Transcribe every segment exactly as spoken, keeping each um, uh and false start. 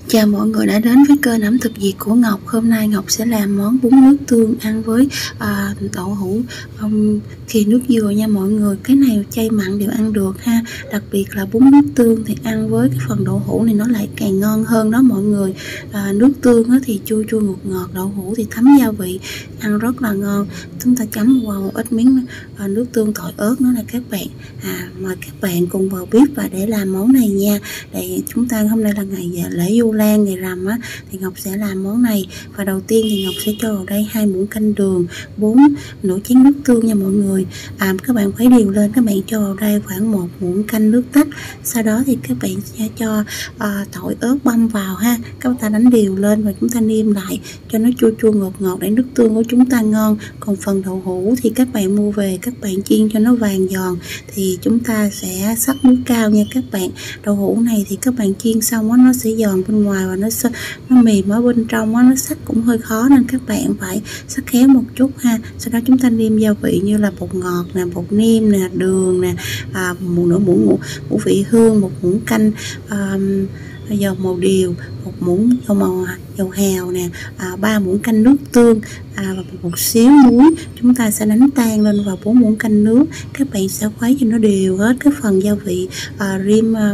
Chào mọi người đã đến với kênh ẩm thực Việt của Ngọc. Hôm nay Ngọc sẽ làm món bún nước tương ăn với à, đậu hũ um, khi nước dừa nha mọi người. Cái này chay mặn đều ăn được ha. Đặc biệt là bún nước tương thì ăn với cái phần đậu hũ này nó lại càng ngon hơn đó mọi người. à, Nước tương thì chua chua ngọt ngọt, đậu hũ thì thấm gia vị, ăn rất là ngon. Chúng ta chấm vào một ít miếng à, nước tương tỏi ớt nữa là các bạn. à, Mời các bạn cùng vào bếp và để làm món này nha. Để chúng ta hôm nay là ngày lễ Vu Lan, ngày rằm á, thì Ngọc sẽ làm món này. Và đầu tiên thì Ngọc sẽ cho vào đây hai muỗng canh đường, bốn nửa chén nước tương nha mọi người. à, các bạn khuấy đều lên, các bạn cho vào đây khoảng một muỗng canh nước tách. Sau đó thì các bạn sẽ cho à, tỏi ớt băm vào ha, các ta đánh đều lên và chúng ta nêm lại cho nó chua chua ngọt ngọt để nước tương của chúng ta ngon. Còn phần đậu hũ thì các bạn mua về các bạn chiên cho nó vàng giòn thì chúng ta sẽ sắc muối cao nha các bạn. Đậu hũ này thì các bạn chiên xong á, nó sẽ giòn bên ngoài và nó nó mềm ở bên trong á, nó sắc cũng hơi khó nên các bạn phải sắc khéo một chút ha. Sau đó chúng ta nêm gia vị như là bột ngọt nè, bột nêm nè, đường nè, à, một nửa muỗng ngũ, ngũ vị hương, một muỗng canh à, dầu màu điều, một muỗng dầu màu dầu hào nè, à, ba muỗng canh nước tương à, và một xíu muối. Chúng ta sẽ đánh tan lên vào bốn muỗng canh nước. Các bạn sẽ khuấy cho nó đều hết cái phần gia vị à, rim à,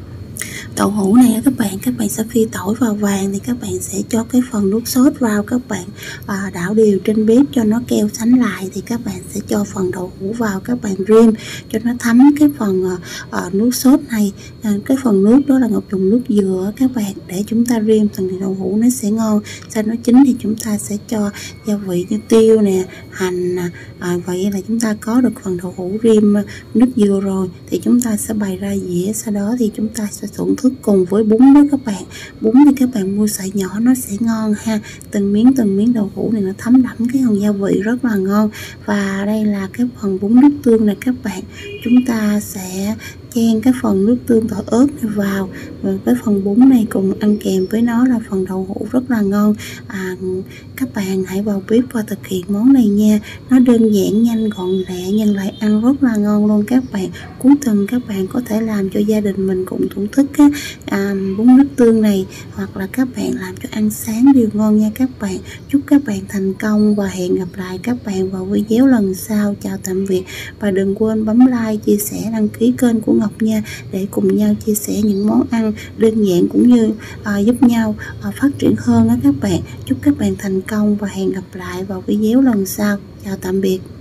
đậu hũ này các bạn. Các bạn sẽ phi tỏi vào vàng thì các bạn sẽ cho cái phần nước sốt vào, các bạn à, đảo đều trên bếp cho nó keo sánh lại thì các bạn sẽ cho phần đậu hũ vào, các bạn rim cho nó thấm cái phần à, à, nước sốt này. à, cái phần nước đó là Ngọc dùng nước dừa các bạn, để chúng ta rim phần đậu hũ nó sẽ ngon. Sau nó chín thì chúng ta sẽ cho gia vị như tiêu nè, hành nè. à, vậy là chúng ta có được phần đậu hũ rim nước dừa rồi thì chúng ta sẽ bày ra dĩa. Sau đó thì chúng ta sẽ thưởng thức cùng với bún đó các bạn. Bún thì các bạn mua sợi nhỏ nó sẽ ngon ha, từng miếng từng miếng đậu hũ này nó thấm đẫm cái phần gia vị rất là ngon. Và đây là cái phần bún nước tương này các bạn. Chúng ta sẽ chan cái phần nước tương tỏi ớt này vào, và cái phần bún này cùng ăn kèm với nó là phần đậu hũ rất là ngon. à, các bạn hãy vào bếp và thực hiện món này nha. Nó đơn giản, nhanh gọn lẹ nhưng lại ăn rất là ngon luôn các bạn. Cuối tuần các bạn có thể làm cho gia đình mình cùng thưởng thức á, à, bún nước tương này, hoặc là các bạn làm cho ăn sáng đều ngon nha các bạn. Chúc các bạn thành công và hẹn gặp lại các bạn vào video lần sau. Chào tạm biệt và đừng quên bấm like, chia sẻ, đăng ký kênh của Ngọc nha, để cùng nhau chia sẻ những món ăn đơn giản cũng như à, giúp nhau à, phát triển hơn đó các bạn. Chúc các bạn thành công và hẹn gặp lại vào video lần sau. Chào tạm biệt.